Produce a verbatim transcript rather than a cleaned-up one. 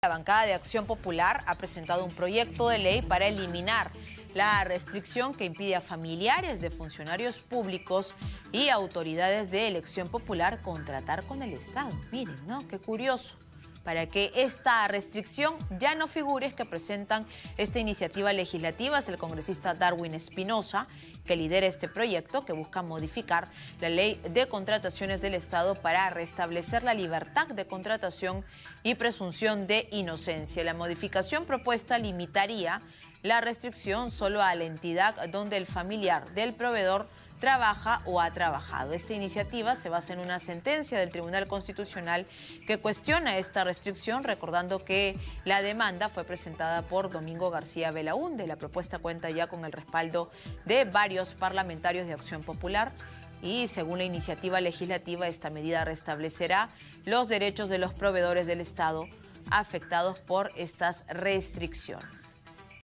La bancada de Acción Popular ha presentado un proyecto de ley para eliminar la restricción que impide a familiares de funcionarios públicos y autoridades de elección popular contratar con el Estado. Miren, ¿no? Qué curioso. Para que esta restricción ya no figure, es que presentan esta iniciativa legislativa. Es el congresista Darwin Espinosa que lidera este proyecto que busca modificar la ley de contrataciones del Estado para restablecer la libertad de contratación y presunción de inocencia. La modificación propuesta limitaría la restricción solo a la entidad donde el familiar del proveedor trabaja o ha trabajado. Esta iniciativa se basa en una sentencia del Tribunal Constitucional que cuestiona esta restricción, recordando que la demanda fue presentada por Domingo García Belaúnde. La propuesta cuenta ya con el respaldo de varios parlamentarios de Acción Popular y, según la iniciativa legislativa, esta medida restablecerá los derechos de los proveedores del Estado afectados por estas restricciones.